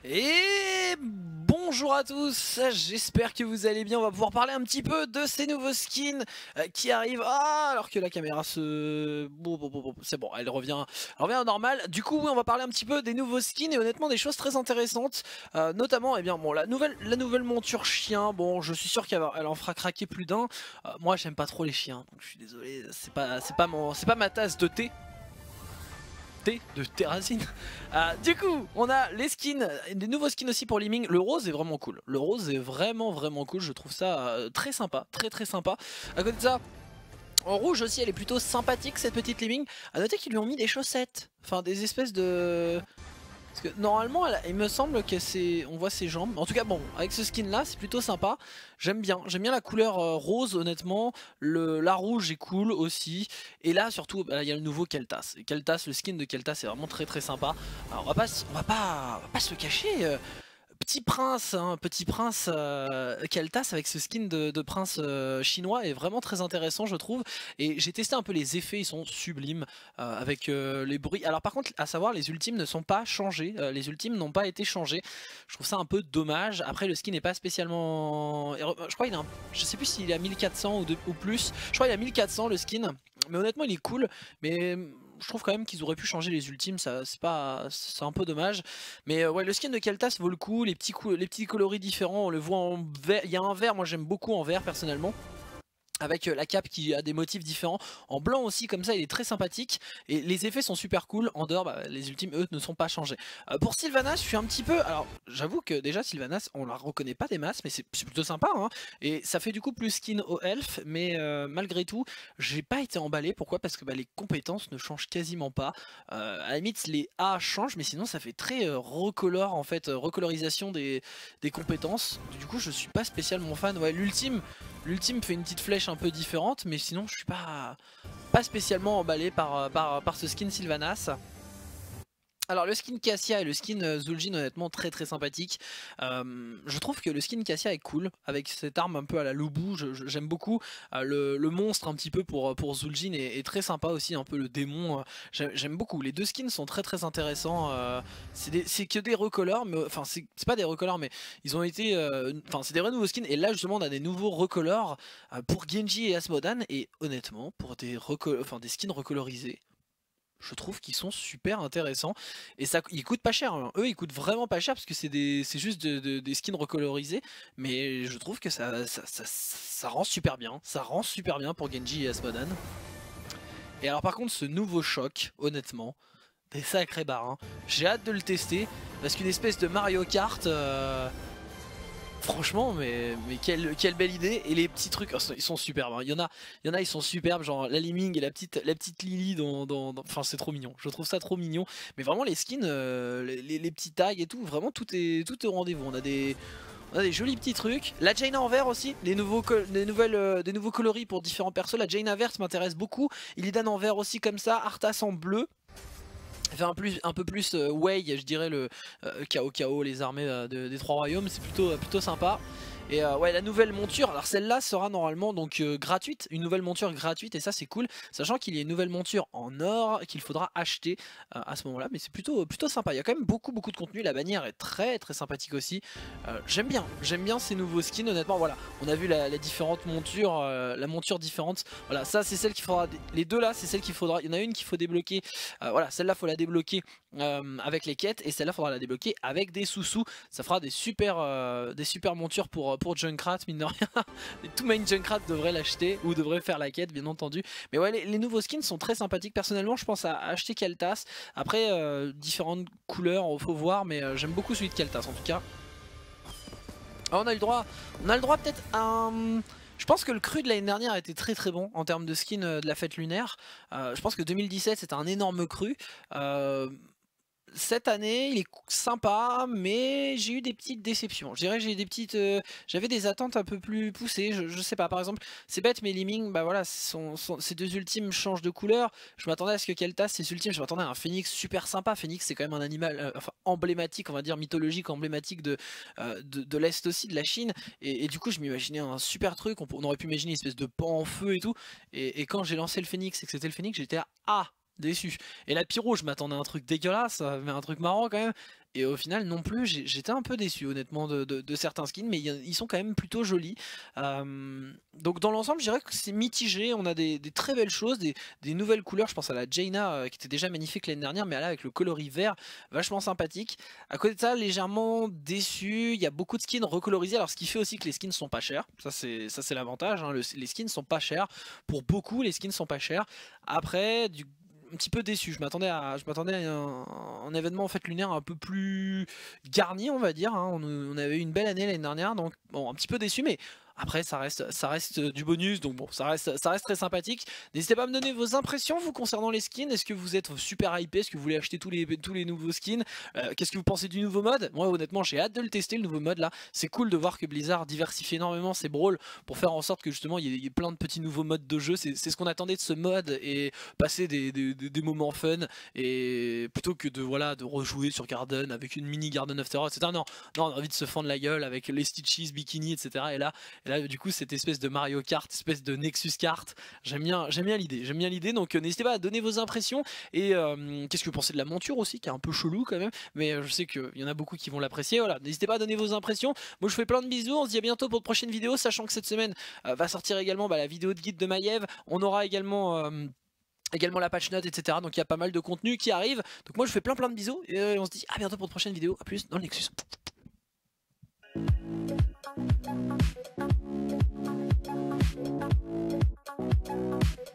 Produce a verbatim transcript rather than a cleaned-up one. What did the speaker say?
Et bonjour à tous, j'espère que vous allez bien. On va pouvoir parler un petit peu de ces nouveaux skins euh, qui arrivent. Ah, alors que la caméra se... Bon, bon, bon, bon, c'est bon, elle revient, elle revient à normal. Du coup, oui, on va parler un petit peu des nouveaux skins et honnêtement des choses très intéressantes. Euh, notamment, eh bien, bon, la nouvelle, la nouvelle monture chien. Bon, je suis sûr qu'elle va- elle en fera craquer plus d'un. Euh, moi, j'aime pas trop les chiens, donc je suis désolé. C'est pas, c'est pas mon, c'est pas ma tasse de thé. De Terrazine. Euh, du coup, on a les skins, des nouveaux skins aussi pour Liming. Le rose est vraiment cool. Le rose est vraiment vraiment cool. Je trouve ça euh, très sympa, très très sympa. À côté de ça, en rouge aussi, elle est plutôt sympathique cette petite Liming. À noter qu'ils lui ont mis des chaussettes, enfin des espèces de... Parce que normalement, elle, il me semble que c'est, on voit ses jambes. En tout cas, bon, avec ce skin là, c'est plutôt sympa. J'aime bien, j'aime bien la couleur euh, rose, honnêtement. Le, la rouge est cool aussi. Et là, surtout, bah, il y a le nouveau Keltas. Et Keltas, le skin de Keltas est vraiment très très sympa. Alors, on va pas, on va pas, on va pas se le cacher. euh, Petit prince, hein, petit prince euh, Keltas avec ce skin de, de prince euh, chinois est vraiment très intéressant je trouve. Et j'ai testé un peu les effets, ils sont sublimes euh, avec euh, les bruits. Alors par contre à savoir les ultimes ne sont pas changés, euh, les ultimes n'ont pas été changés. Je trouve ça un peu dommage. Après le skin n'est pas spécialement... Je crois il a un... Je sais plus s'il est à mille quatre cents ou, de... ou plus. Je crois qu'il est à mille quatre cents le skin. Mais honnêtement il est cool. Mais je trouve quand même qu'ils auraient pu changer les ultimes, ça c'est pas, c'est un peu dommage. Mais euh, ouais, le skin de Keltas vaut le coup, les petits, les petits coloris différents, on le voit en vert, il y a un vert, moi j'aime beaucoup en vert personnellement. Avec la cape qui a des motifs différents, en blanc aussi comme ça il est très sympathique. Et les effets sont super cool, en dehors bah, les ultimes eux ne sont pas changés. euh, Pour Sylvanas je suis un petit peu, alors j'avoue que déjà Sylvanas on la reconnaît pas des masses mais c'est plutôt sympa hein. Et ça fait du coup plus skin au elf. Mais euh, malgré tout j'ai pas été emballé, pourquoi? Parce que bah, les compétences ne changent quasiment pas. euh, À la limite les A changent mais sinon ça fait très euh, recolore en fait, euh, recolorisation des, des compétences. Du coup je suis pas spécialement fan. Ouais, l'ultime L'ultime fait une petite flèche un peu différente, mais sinon je suis pas, pas spécialement emballé par, par, par ce skin Sylvanas. Alors le skin Cassia et le skin euh, Zul'jin honnêtement très très sympathique. Euh, je trouve que le skin Cassia est cool avec cette arme un peu à la Lubu, j'aime beaucoup. Euh, le, le monstre un petit peu pour, pour Zul'jin est, est très sympa aussi, un peu le démon, euh, j'aime beaucoup. Les deux skins sont très très intéressants. Euh, c'est que des recolors, mais enfin c'est pas des recolors mais ils ont été, euh, enfin c'est des vrais nouveaux skins. Et là justement on a des nouveaux recolors euh, pour Genji et Asmodan. Et honnêtement pour des, enfin, des skins recolorisés, je trouve qu'ils sont super intéressants. Et ça, ils coûtent pas cher hein. Eux ils coûtent vraiment pas cher parce que c'est juste de, de, des skins recolorisés. Mais je trouve que ça, ça, ça, ça rend super bien. Ça rend super bien pour Genji et Asmodan. Et alors par contre ce nouveau choc, honnêtement, des sacrés barres hein. J'ai hâte de le tester parce qu'une espèce de Mario Kart... Euh... Franchement, mais, mais quelle, quelle belle idée. Et les petits trucs, oh, ils sont superbes hein. Il y en a, il y en a, ils sont superbes, genre la Liming et la petite, la petite Lily dans, dans, dans... Enfin c'est trop mignon, je trouve ça trop mignon. Mais vraiment les skins, euh, les, les petits tags et tout, vraiment tout est, tout est au rendez-vous. On a des... On a des jolis petits trucs. La Jaina en vert aussi, les nouveaux, des, nouvelles, euh, des nouveaux coloris pour différents persos. La Jaina verte m'intéresse beaucoup. Illidan en vert aussi comme ça. Arthas en bleu. Fait un, plus, un peu plus euh, Wei, je dirais le euh, K O K O, les armées euh, de, des trois royaumes, c'est plutôt, plutôt sympa. Et euh, ouais, la nouvelle monture, alors celle-là sera normalement donc euh, gratuite, une nouvelle monture gratuite, et ça c'est cool, sachant qu'il y a une nouvelle monture en or qu'il faudra acheter euh, à ce moment-là, mais c'est plutôt, plutôt sympa. Il y a quand même beaucoup beaucoup de contenu, la bannière est très très sympathique aussi. Euh, j'aime bien, j'aime bien ces nouveaux skins, honnêtement. Voilà, on a vu la, les différentes montures, euh, la monture différente. Voilà, ça c'est celle qu'il faudra, les deux là c'est celle qu'il faudra, il y en a une qu'il faut débloquer, euh, voilà, celle-là faut la débloquer euh, avec les quêtes, et celle-là faudra la débloquer avec des sous-sous. Ça fera des super, euh, des super montures pour, pour Junkrat, mine de rien. Tout main Junkrat devrait l'acheter ou devrait faire la quête, bien entendu. Mais ouais, les, les nouveaux skins sont très sympathiques. Personnellement, je pense à acheter Keltas. Après, euh, différentes couleurs, faut voir, mais euh, j'aime beaucoup celui de Keltas en tout cas. Ah, on a eu le droit, on a le droit peut-être à un... Je pense que le cru de l'année dernière a été très très bon en termes de skin euh, de la fête lunaire. Euh, je pense que deux mille dix-sept c'était un énorme cru. Euh, Cette année, il est sympa, mais j'ai eu des petites déceptions. Je dirais j'ai des petites, euh, j'avais des attentes un peu plus poussées. Je, je sais pas, par exemple, c'est bête, mais Liming, bah voilà, son, son, ses deux ultimes changent de couleur. Je m'attendais à ce que Keltas, ses ultimes, je m'attendais à un Phénix super sympa. Phénix, c'est quand même un animal, euh, enfin emblématique, on va dire mythologique, emblématique de euh, de, de l'est aussi, de la Chine. Et, et du coup, je m'imaginais un super truc. On, on aurait pu imaginer une espèce de pan en feu et tout. Et, et quand j'ai lancé le Phénix et que c'était le Phénix, j'étais à ah. déçu. Et la Pyro, je m'attendais à un truc dégueulasse, mais un truc marrant quand même. Et au final non plus, j'étais un peu déçu honnêtement de, de, de certains skins, mais ils sont quand même plutôt jolis. Euh, donc dans l'ensemble, je dirais que c'est mitigé, on a des, des très belles choses, des, des nouvelles couleurs, je pense à la Jaina euh, qui était déjà magnifique l'année dernière, mais là avec le coloris vert, vachement sympathique. À côté de ça, légèrement déçu, il y a beaucoup de skins recolorisés, alors ce qui fait aussi que les skins sont pas chers, ça c'est l'avantage, hein, le, les skins sont pas chers, pour beaucoup les skins sont pas chers. Après, du un petit peu déçu, je m'attendais à, je m'attendais à un, un événement en fait lunaire un peu plus garni on va dire, hein. on, on avait eu une belle année l'année dernière, donc bon un petit peu déçu, mais après ça reste, ça reste du bonus, donc bon ça reste, ça reste très sympathique. N'hésitez pas à me donner vos impressions vous concernant les skins, est-ce que vous êtes super hypé, est-ce que vous voulez acheter tous les, tous les nouveaux skins, euh, qu'est-ce que vous pensez du nouveau mode? Moi honnêtement j'ai hâte de le tester le nouveau mode là, c'est cool de voir que Blizzard diversifie énormément ses brawls pour faire en sorte que justement il y, y ait plein de petits nouveaux modes de jeu, c'est ce qu'on attendait de ce mode et passer des, des, des, des moments fun et plutôt que de voilà de rejouer sur Garden avec une mini Garden of Terror, et cetera. Non, non, on a envie de se fendre la gueule avec les Stitches, Bikini, et cetera. Et là, et là du coup cette espèce de Mario Kart, espèce de Nexus Kart, j'aime bien, j'aime bien l'idée, j'aime bien l'idée. Donc euh, n'hésitez pas à donner vos impressions et euh, qu'est-ce que vous pensez de la monture aussi, qui est un peu chelou quand même, mais euh, je sais qu'il y en a beaucoup qui vont l'apprécier. Voilà, n'hésitez pas à donner vos impressions. Moi je fais plein de bisous, on se dit à bientôt pour de prochaines vidéos, sachant que cette semaine euh, va sortir également bah, la vidéo de guide de Maiev. On aura également euh, également la patch note, et cetera. Donc il y a pas mal de contenu qui arrive. Donc moi je fais plein plein de bisous et euh, on se dit à bientôt pour de prochaines vidéos. A plus dans le Nexus. Thank you.